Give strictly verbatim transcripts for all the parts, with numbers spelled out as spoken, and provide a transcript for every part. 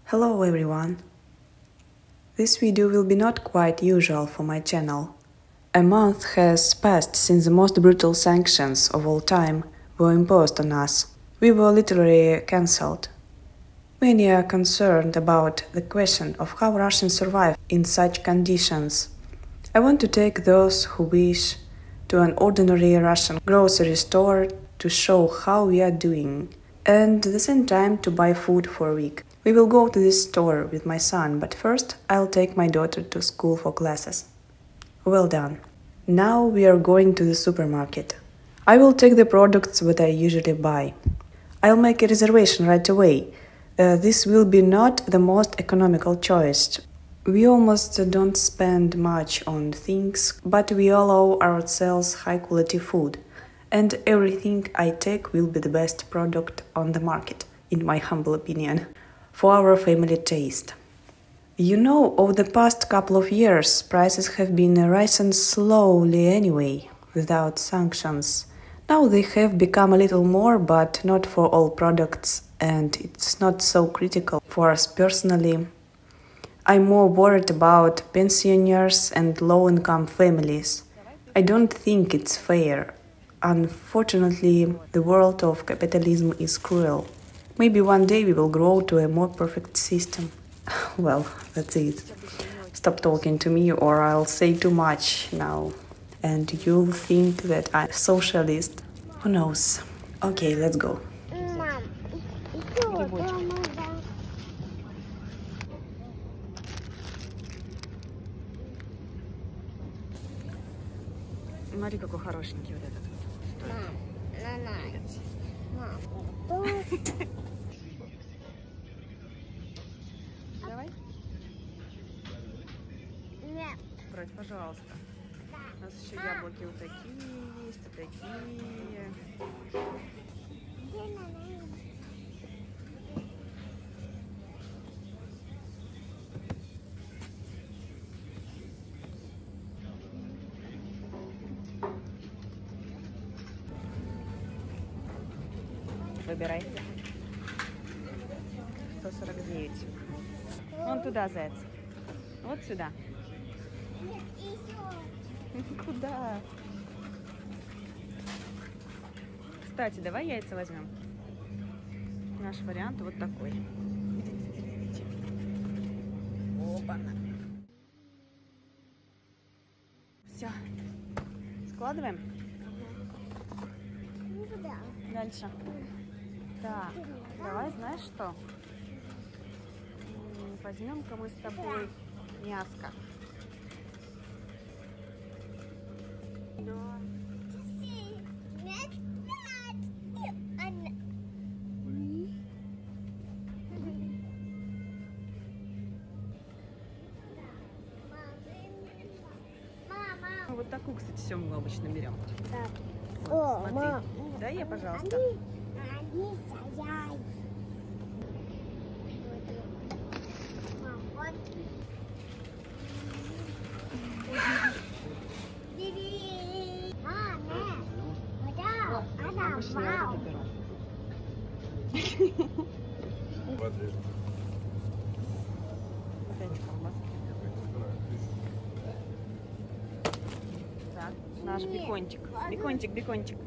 Hello everyone! This video will be not quite usual for my channel. A month has passed since the most brutal sanctions of all time were imposed on us. We were literally cancelled. Many are concerned about the question of how Russians survive in such conditions. I want to take those who wish to an ordinary Russian grocery store to show how we are doing, and at the same time to buy food for a week. We will go to this store with my son, but first I'll take my daughter to school for classes. Well done. Now we are going to the supermarket. I will take the products that I usually buy. I'll make a reservation right away. Uh, this will be not the most economical choice. We almost don't spend much on things, but we allow ourselves high-quality food, and everything I take will be the best product on the market, in my humble opinion, for our family taste. You know, over the past couple of years, prices have been rising slowly anyway, without sanctions. Now they have become a little more, but not for all products, and it's not so critical for us personally. I'm more worried about pensioners and low-income families. I don't think it's fair. Unfortunately, the world of capitalism is cruel. Maybe one day we will grow to a more perfect system. Well, that's it. Stop talking to me or I'll say too much now. And you'll think that I'm a socialist. Who knows? Okay, let's go. Смотри, какой хорошенький вот этот. Мам, на, мам, что? Давай. Нет. Брать, пожалуйста. Да. У нас еще яблоки вот такие есть, и такие. Выбирай. сто сорок девять. Вон туда, заяц. Вот сюда. Куда? Кстати, давай яйца возьмем. Наш вариант вот такой. Опа. Все. Складываем. Дальше. Так, давай, знаешь что? Возьмем-ка мы с тобой мяско. Да. Вот такую, кстати, семгу обычно берем. Да. Вот, О, смотри. мам. Дай я, пожалуйста. Так, наш бекончик. Бекончик, бекончик.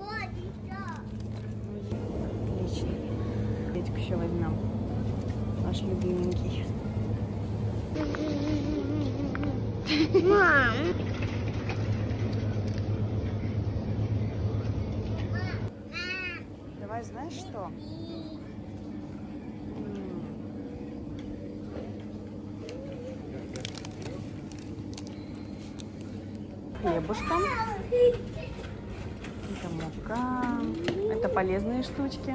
Отлично. Этик еще возьмем. Наш любименький. Мам. Давай, знаешь что? Хлебушком. Это мука. Это полезные штучки.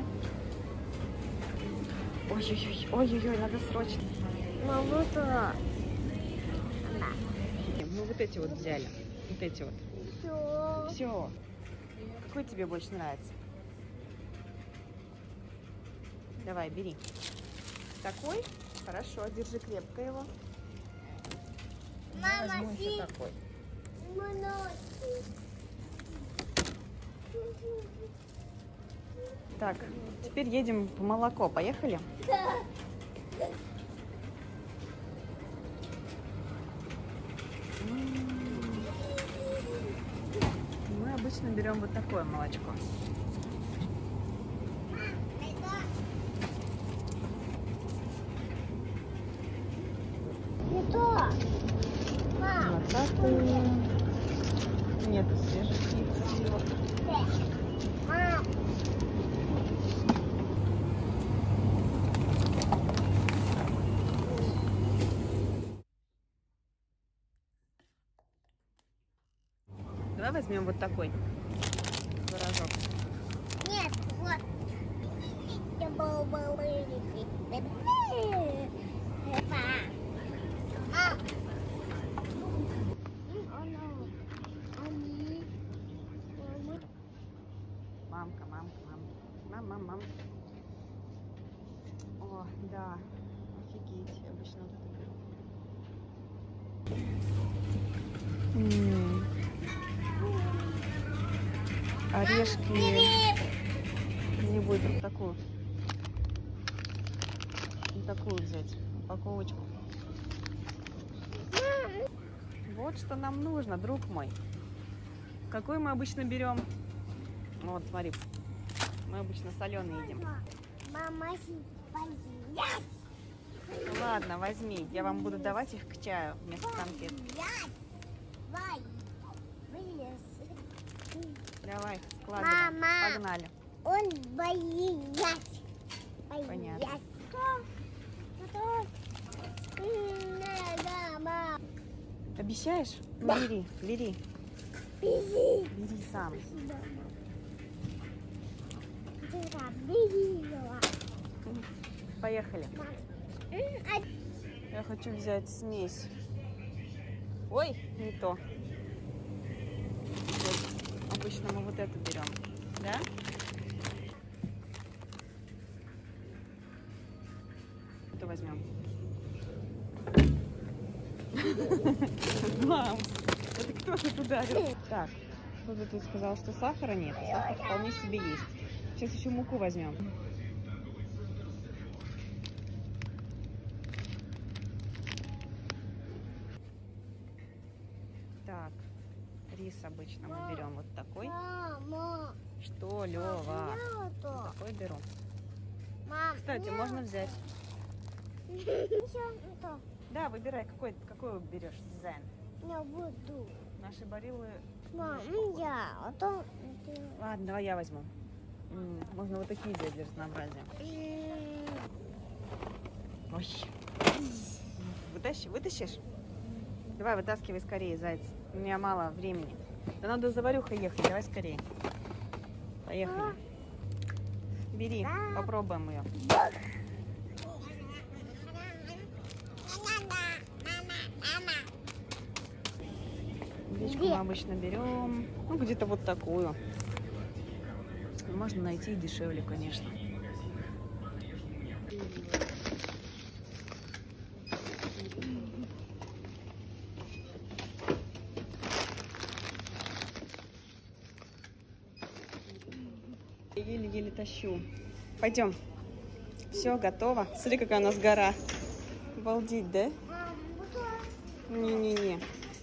Ой-ой-ой, ой-ой-ой, надо срочно. Мам, вот это. Мы вот эти вот взяли. Вот эти вот. Все. Все. Какой тебе больше нравится? Давай, бери. Такой? Хорошо, держи крепко его. Я возьму еще такой. Так, теперь едем в молоко. Поехали? обычно берем вот такое молочко. Не то. Мам. двадцатые. Нету свежих яиц. Мам. Давай возьмем вот такой творожок. Нет, вот. Мамка, мамка, мамка. Мам, мам, мам. О, да. Офигеть. Я обычно вот это беру. М. Орешки. Не будем такую. Не такую взять. Упаковочку. Вот что нам нужно, друг мой. Какой мы обычно берем? Вот, смотри. Мы обычно соленый едим. Мама, поесть. Ну, ладно, возьми. Я вам буду давать их к чаю вместо конфет. Давай, складываем. Мама. Погнали. Он боится. Понятно. Обещаешь? Да. Бери, бери. Бери. Бери сам. Поехали. Я хочу взять смесь. Ой, не то. Вот. Обычно мы вот эту берем. Да? Что возьмем? Мам, это кто тут ударил? Так, кто-то тут сказал, что сахара нет. Сахар вполне себе есть. Сейчас еще муку возьмем. Так, рис обычно мы берем вот такой. Мама. Что, Лева? Нету. Такой беру. Мам, Кстати, можно взять. Ничего не то. Да, выбирай, какой, какой берешь, Зен. Не буду. Наши барилы. Мам, немножко я. А то... Ладно, давай я возьму. М, Можно вот такие взять для разнообразия. Ой. Вытащи, вытащишь? Давай, вытаскивай скорее, заяц. У меня мало времени. Да надо за Варюхой ехать, давай скорее. Поехали. Бери, попробуем ее. Гречку мы обычно берем, ну, где-то вот такую. Можно найти и дешевле, конечно. Еле-еле тащу. Пойдем. Все, готово. Смотри, какая у нас гора. Обалдеть, да? Не-не-не.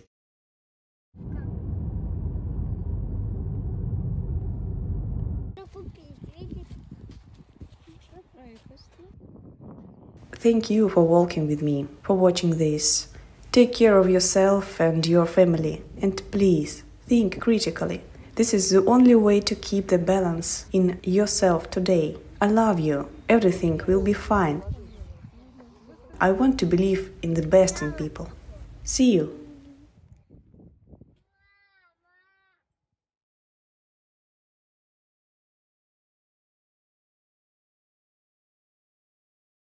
Thank you for walking with me, for watching this. Take care of yourself and your family, and please think critically. This is the only way to keep the balance in yourself today. I love you. Everything will be fine. I want to believe in the best in people. See you.